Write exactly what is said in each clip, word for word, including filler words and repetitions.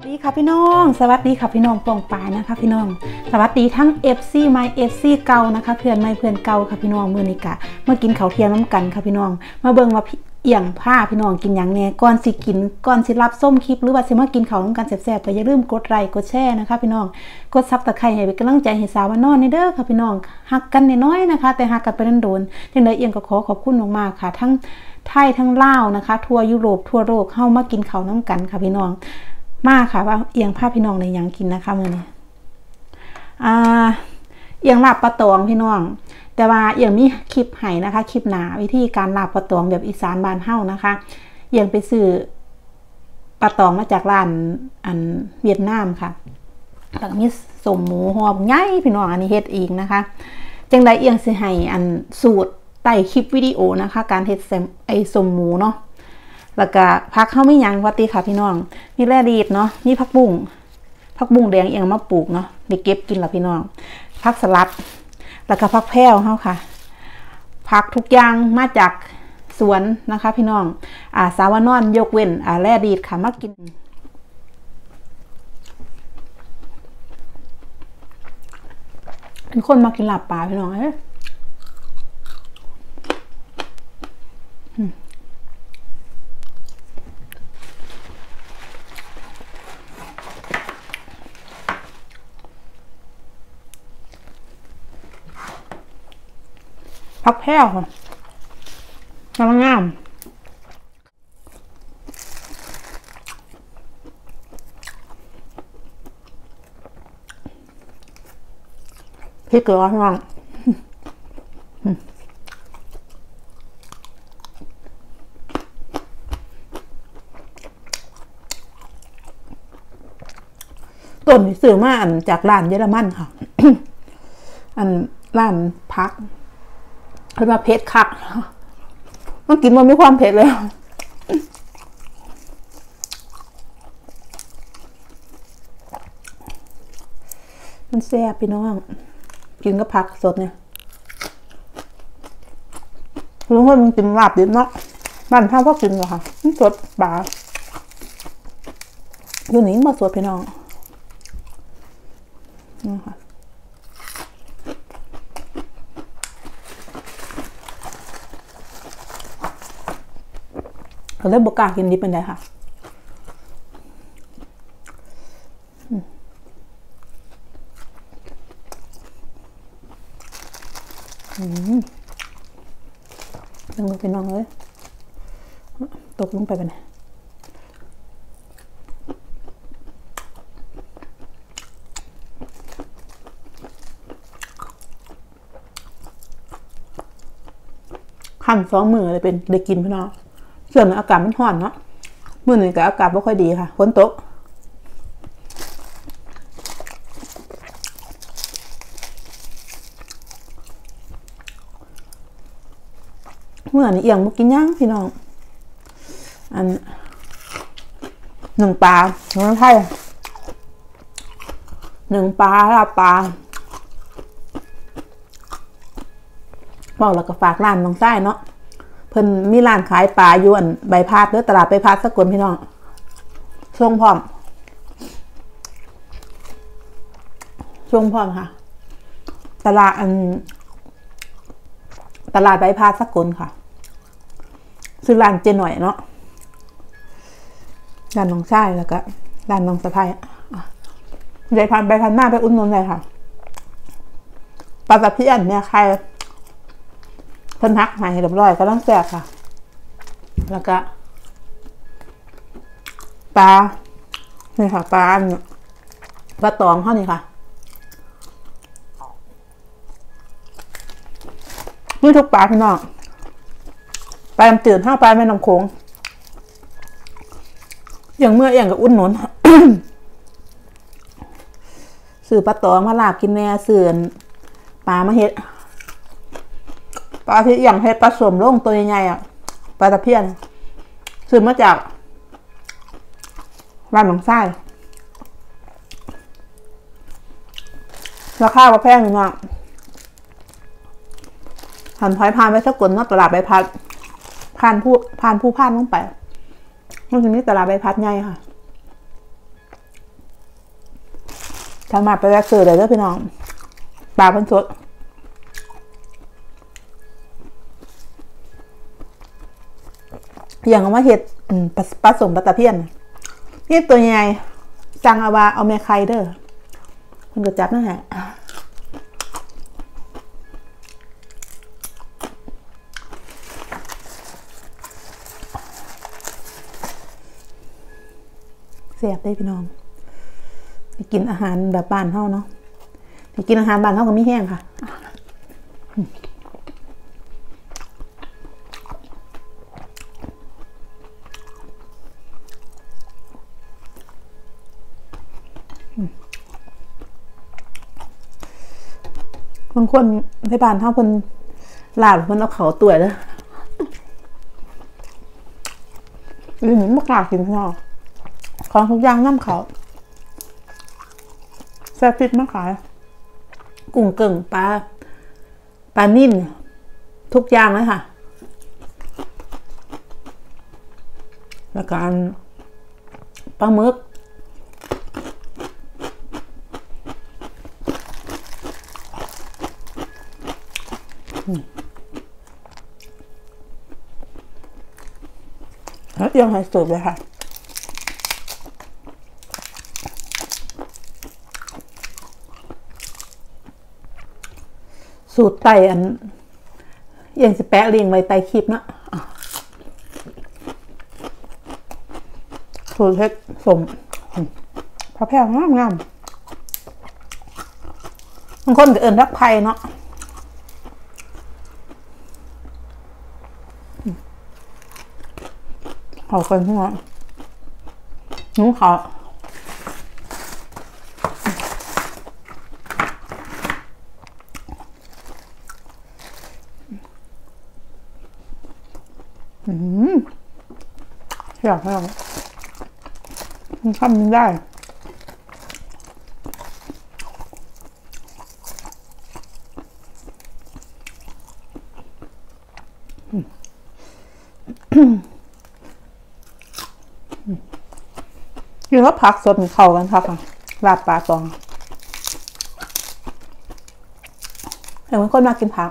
ดีค่ะพี่น้องสวัสดีค่ะพี่น้องปองปายนะคะพี่น้องสวัสดีทั้ง เอฟ ซี ใหม่ เอฟ ซี เก่านะคะเพื่อนใหม่เพื่อนเก่าค่ะพี่น้องมื้อนี้กะมากินข้าวเที่ยงน้ำกันค่ะพี่น้องมาเบิ่งว่าเอี่ยงผ้าพี่น้องกินอย่างแน่ก่อนสิกินก่อนสิรับส้มคลิปหรือว่าสิมากินข้าวน้ำกันแซ่บๆก็อย่าลืมกดไลค์กดแชร์นะคะพี่น้องกดซับตะไคร้ให้เป็นกำลังใจให้สาวน้อยนี่เด้อค่ะพี่น้องฮักกันน้อยๆนะคะแต่ฮักกันไปนานโดนจังได๋เอี่ยงก็ขอขอบคุณมากๆค่ะทั้งไทยทั้งลาวนะคะทั่วยุโรปทั่วโลกเฮามากินข้าวน้ำกันค่ะพี่น้องมาค่ะว่าเอียงผ้าพี่น้องในยังกินนะคะมื้อนี้อ่าเอียงลาบปลาตองพี่น้องแต่ว่าเอียงมีคลิปให้นะคะคลิปหนาวิธีการลาบปลาตองแบบอีสานบ้านเฮานะคะเอียงไปซื้อปลาตองมาจากร้านอันเวียดนามค่ะแล้วก็มีสมหมูหอมใหญ่พี่น้องอันนี้เฮ็ดเองนะคะจังได๋เอียงสิให้อันสูตรใต้คลิปวิดีโอนะคะการเฮ็ดไอ้สมหมูเนาะแล้วก็ผักเข้าไม่ยังวัติค่ะพี่น้องมีแร่ดีดเนาะมีผักบุ้งผักบุ้งแดงเอียงมาปลูกเนาะได้เก็บกินแล้วพี่น้องผักสลัดแล้วก็ผักแพรวเฮาค่ะผักทุกอย่างมาจากสวนนะคะพี่น้องอ่าสาวนอนยกเว้นอ่าแร่ดีดค่ะมากินเป็นคนมากินลาบปลาพี่น้องเอ้ยผักแพรวค่ะกำลังงามพริกเกลือพี่น้องต้นซื้อมาอันจากร้านเยอรมันค่ะ อันร้านพักเพิ่นว่าเผ็ดคักมันกินมันมีความเผ็ดเลยมันแซ่บพี่น้องกินกับผักสดเนี่ยรู้ว่ามันกินลาบดิบเนาะบ้านข้าวก็กินเหรอค่ะมันสดปลาอยู่นี่มาสดพี่น้องนี่ค่ะเขาเลยบอกกล้ากินดิบเป็นไรค่ะอืมยังเป็นน้องเลยตกลงไปเป็นไงขั้นสองมือเลยเป็นได้กินพี่น้องส่วนอากาศมันร้อนเนาะมื้อนี้ก็อากาศไม่ค่อยดีค่ะฝนตกเมื่อนี้เอียงบ่กินย่างพี่น้องอันหนึ่งปลาหนึ่งไทยหนึ่งปลาลาบปลาบอกแล้วก็ฝากร้านน้องใต้เนาะเพิ่นมีร้านขายปลาอยู่อันใบพัดเด้อตลาดใบพัดสกลพี่น้องช่วงพร้อมช่วงพร้อมค่ะตลาดอันตลาดใบพัดสกลค่ะซื้อร้านเจหน่อยเนาะร้านน้องชายแล้วก็ร้านน้องสะพ้ายใบพัดใบพัดมาไปอุ่นนนเลยค่ะปลาตะเพียนเนี่ยใครเพิ่นฮักหายเรียบร้อยก็ต้องแซ่บค่ะแล้วก็ปลานี่ค่ะปลาปลาตองเท่านี้ค่ะนี่ทุกปลาพี่น้องปลาน้ำจืดห้าปลาแม่น้ำโขงอย่างเมื่ออย่างกับอุ่นหนุน สื่อปลาตองมาลาบกินแน่สื่อปลามาเฮ็ดปลาที่อย่างเฮ็ดปลาสมลงตัวใหญ่ๆอ่ะปลาตะเพียนซื้อมาจากร้านหนองไส้ราคาก็แพงมากหันพอยพานไปสกลเนาะตลาดใบพัดผ่านผู้ผ่านผู้ผ่านลงไปมันจะมีตลาดใบพัดใหญ่ค่ะสามารถไปแวะซื้อได้ด้วยพี่น้องปลาเป็นสดอย่างว่าเห็ดปลาสมปลาตะเพียนนี่ตัวใหญ่จังเอาว่าเอาแม่ไข่เด้อคุณก็จับนั่นแหละเสียบได้พี่น้องไปกินอาหารแบบบ้านเฮาเนาะไปกินอาหารบ้านเฮาก็มีแห้งค่ะบางคนในบ้านเฮาเพิ่นลาบเพิ่นเอาเขาตัวเด้ออีหนูบ่กล้ากินข้าวของทุกอย่างน้ำเขาแซ่บพิษมาขายกุ้งเกิ่งปลาปลานิ่มทุกอย่างเลยค่ะแล้วก็ปลาหมึกแล้วยังให้สุดเลยค่ะสูตรไตอันยังจะแปะเรียงไว้ไตคลิปเนาะสูตรเผ็ดสมพระแพงงามงามบางคนก็เอิ้นรักไผ่เนาะเขาคนพวกนั้นนู้เขาอืมอยากให้เรามันทำได้กินแล้วผักสดเข้ากันค่ะค่ะลาบปลาตองเห็นคนมากินผัก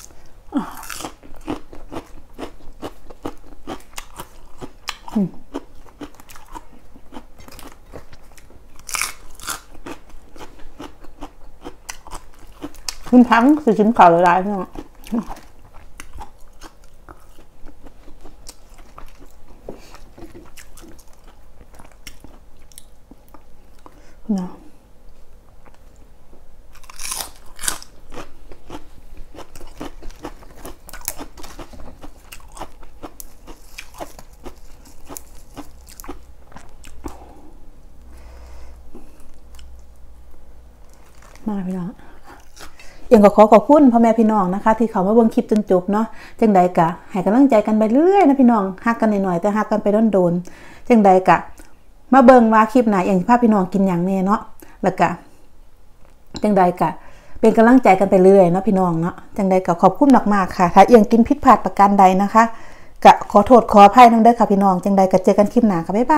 คุณทั้งคือชิ้นข่าวหลายๆเนาะเนาะมาพี่น้องยังก็ขอขอบคุณพ่อแม่พี่น้องนะคะที่เขามาเบิ่งคลิปจนจบเนาะจังใดกะให้กำลังใจกันไปเรื่อยๆนะพี่น้องฮักกันหน่อยๆแต่ฮักกันไปโดนๆจังใดกะมาเบิ่งว่าคลิปไหนอย่างที่พาพี่น้องกินอย่างแน่เนาะแล้วกะจังใดกะเป็นกำลังใจกันไปเรื่อยเนาะพี่น้องเนาะจังใดกะขอบคุณมากๆค่ะถ้าเอียงกินผิดพลาดประการใดนะคะกะขอโทษขออภัยนำเด้อค่ะพี่น้องจังใดกะเจอกันคลิปหน้าค่ะบ๊ายบาย